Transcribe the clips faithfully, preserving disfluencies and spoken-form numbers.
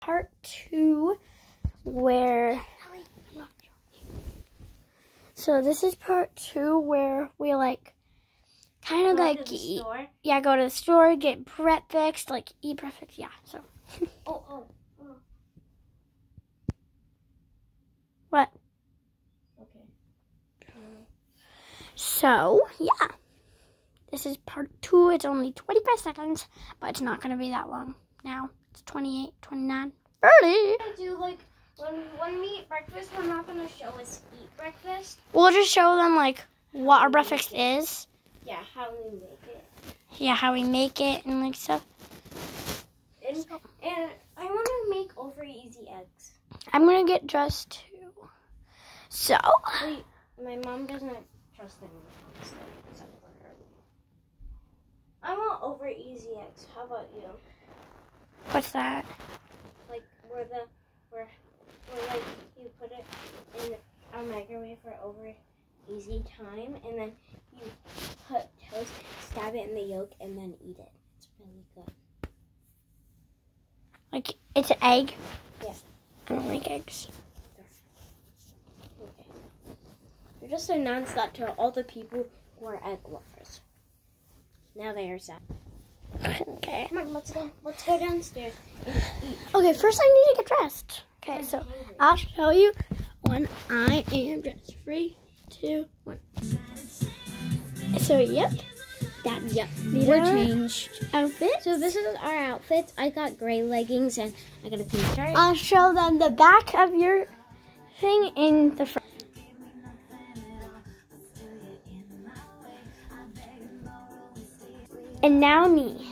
part two where, so this is part two where we like kind of like eat, yeah, go to the store, get breakfast, like eat breakfast, yeah, so. oh, oh, oh. What? Okay. Um, so, yeah. This is part two. It's only twenty-five seconds, but it's not going to be that long now. It's twenty-eight, twenty-nine, thirty. Do like when when we eat breakfast, we're not gonna show us eat breakfast. We'll just show them like what our breakfast is. Yeah, how we make it. Yeah, how we make it and like stuff. And, and I want to make over easy eggs. I'm going to get dressed too. So. Wait, my mom doesn't trust anyone. So except for her. I want over easy eggs. How about you? What's that? Like where the where where like you put it in a microwave for over easy time, and then you put toast, stab it in the yolk, and then eat it. It's really good. Like it's an egg? Yeah. I don't like eggs. Okay. You just announced that to all the people who are egg lovers. Now they are sad. Okay. Come on, let's go. Let's go downstairs and eat. Okay, first I need to get dressed. Okay, so I'll show you when I am dressed. Three, two, one. So, yep. That, yep. These We're are changed. Outfits. So this is our outfits. I got gray leggings and I got a pink shirt. I'll show them the back of your thing in the front. And now me.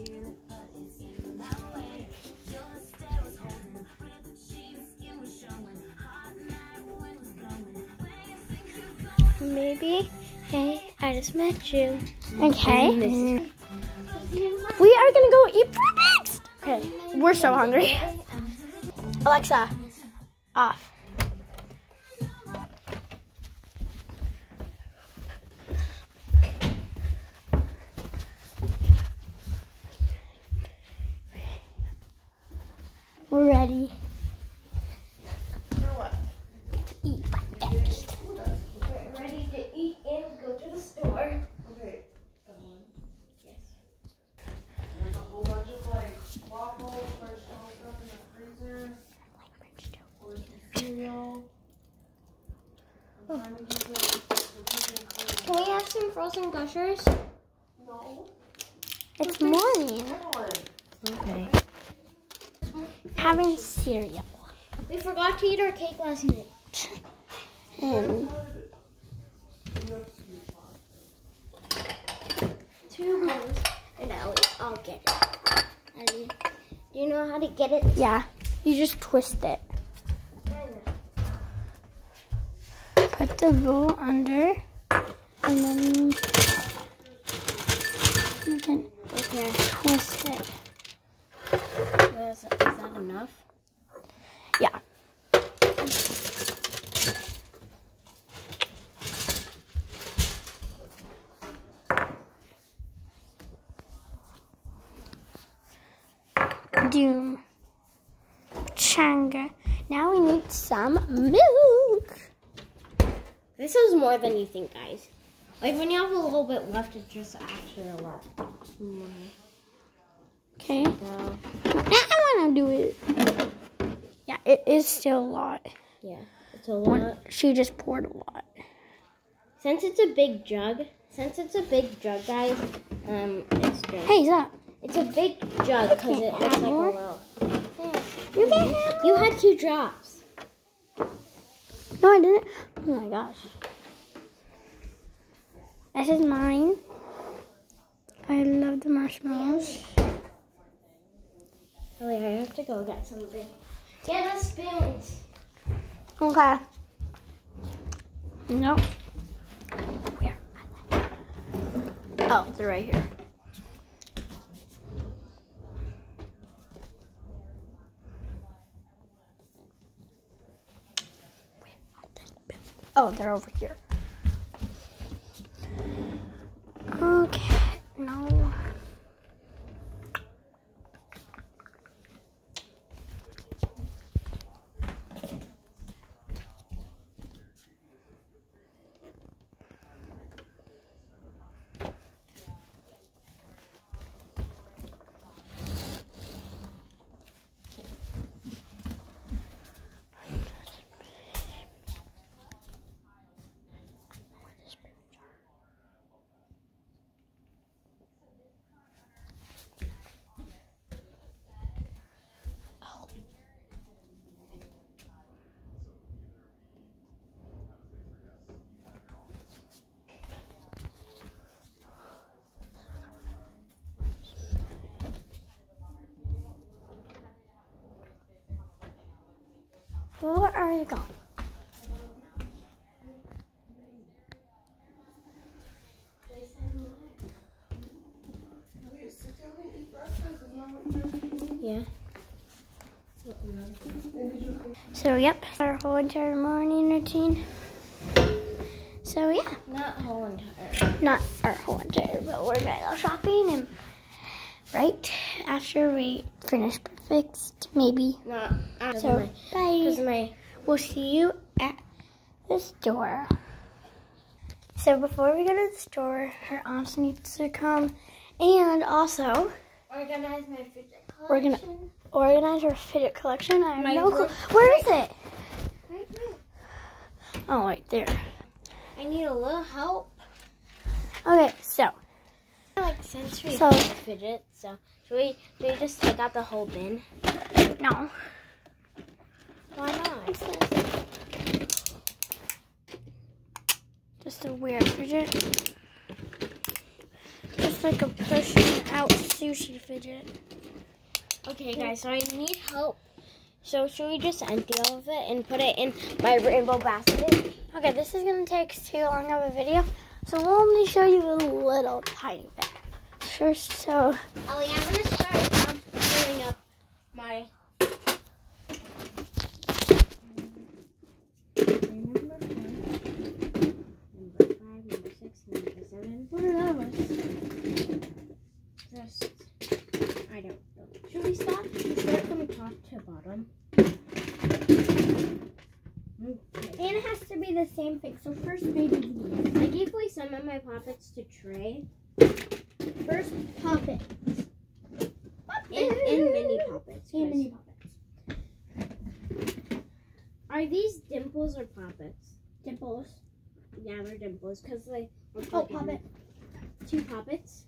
Maybe. Hey, I just met you. Okay. We are gonna go eat breakfast. Okay. We're so hungry. Alexa, off. We're ready. For what? To eat breakfast. We're ready to eat and go to the store. Okay. Yes. There's a whole bunch of like waffles, fresh stuff in the freezer. Or some cereal. I'm trying to get the, the chicken clean. Can we have some frozen gushers? No. It's morning. Ellen. Okay. Having cereal. We forgot to eat our cake last night. And Two bones. And Ellie, I'll get it. Ellie, do you know how to get it? yeah, you just twist it. Put the bowl under, and then you can Okay. twist it. Is, is that enough? Yeah. Doom. Changa. Now we need some milk. This is more than you think, guys. Like when you have a little bit left, it's just actually a lot. Okay. So, I want to do it. Yeah, it is still a lot. yeah, it's a lot. She just poured a lot. Since it's a big jug, since it's a big jug, guys, um, it's just, Hey, Zach. it's a big jug because it looks like a more? well. You can have You had two drops. No, I didn't. Oh my gosh. This is mine. I love the marshmallows. Oh, wait, I have to go get something. Get the spoons. Okay. Nope. Where? Oh, they're right here. Oh, they're over here. Okay, no. Where are you going? Yeah. So, yep, our whole entire morning routine. So, yeah. Not whole entire. Not our whole entire, but we're gonna go shopping and right after we finish breakfast, maybe. Not after So, my. bye. Because my. We'll see you at the store. So before we go to the store, her aunt needs to come, and also Organize my fidget collection. we're gonna organize our fidget collection. I have My no clue. room- Where is it? Right there. Oh, right there. I need a little help. Okay, so I like sensory So- fidget. So should we? Should we just take out the whole bin? no. Why not? Just a weird fidget. Just like a pushing out sushi fidget. Okay, guys. So I need help. So should we just empty all of it and put it in my rainbow basket? Okay, this is gonna take too long of a video, so we'll only show you a little tiny bit. First, so Ellie, I'm gonna start um, filling up my. Number four, number five, number six, number seven. what are those? Just, I don't know. Should we start? Start from top to bottom. Okay. And it has to be the same thing. So first, maybe these. I gave away some of my poppets to Trey. First, pop it. And, and mini poppets. And 'cause- mini poppets. Are these dimples or poppets? Dimples. Yeah, they're dimples because like. we're Oh, putting poppet. Two poppets.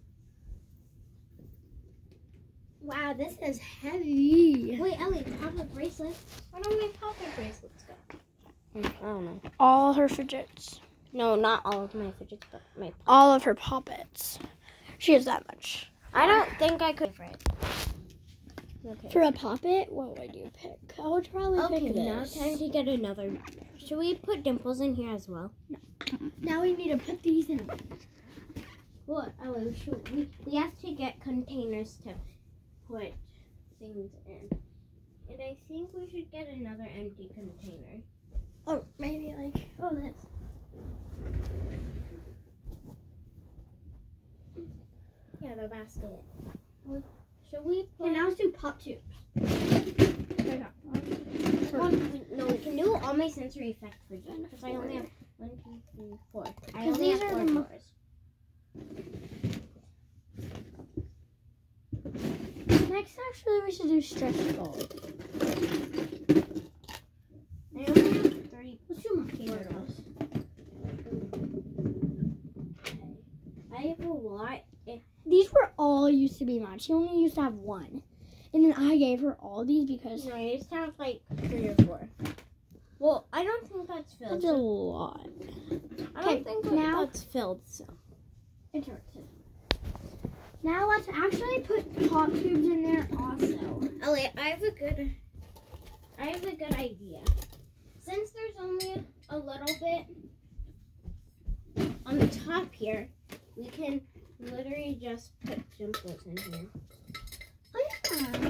Wow, this is heavy. Wait, Ellie, poppet bracelets. Where do my poppet bracelets go? Hmm, I don't know. All her fidgets. No, not all of my fidgets, but my. All of her poppets. She has that much. I don't think I could. Okay. For a poppet, what would you pick? I would probably Okay, pick now this. time to get another. Should we put dimples in here as well? Now we need to put these in. What? Oh, should we? We have to get containers to put things in, and I think we should get another empty container. Oh, maybe like, oh, this. Yeah, the basket. Should we put? And now let's do pop tubes. One, no, we can do all my sensory effect fidgets because I only have one, two, three, four. I 'Cause only these have are four the mo- drawers. Next, actually, we should do stretch balls. I only have three. Let's do monkey Four doodles. I have a lot. These were all used to be mine. She only used to have one. And then I gave her all these because No, I used to have like three or four. Well, I don't think that's filled. that's a lot. I Okay, don't think now- that's filled. So Interesting. Now let's actually put pop tubes in there also. Elliot, I have a good. I have a good idea. Since there's only a little bit on the top here, we can literally just put dimples in here. Oh yeah.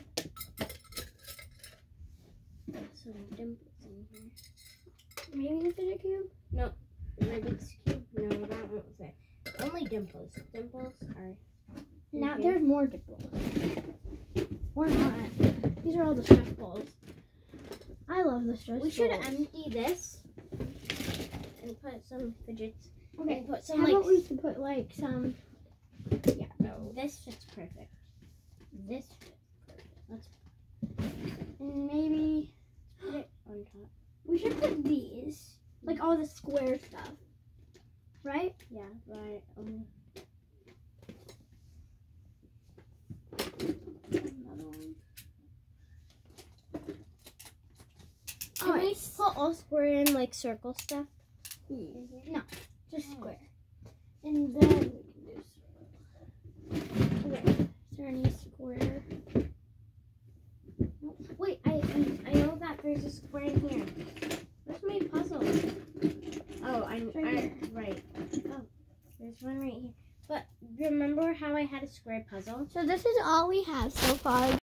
Some dimples in here. Maybe the fidget cube? Rubik's Cube? No, that won't fit. Only dimples. Dimples are. Now Okay. there's more dimples. Or not. These are all the stretch balls. I love the stretch We should balls. empty this and put some fidgets. Okay, And put some how like. about we should put like some, Yeah, no, this fits perfect. This fits perfect. Let's and maybe put it on top. we should put these, like all the square stuff, right? Yeah, right. Um, Another one. Can we Alright. put all square in like circle stuff? No, just square. And then we can do circle. Okay, is there any square? Wait, I I, I know that there's a square in here. Where's my puzzle? Oh, I'm I, right. Oh, there's one right here. But remember how I had a square puzzle? So this is all we have so far.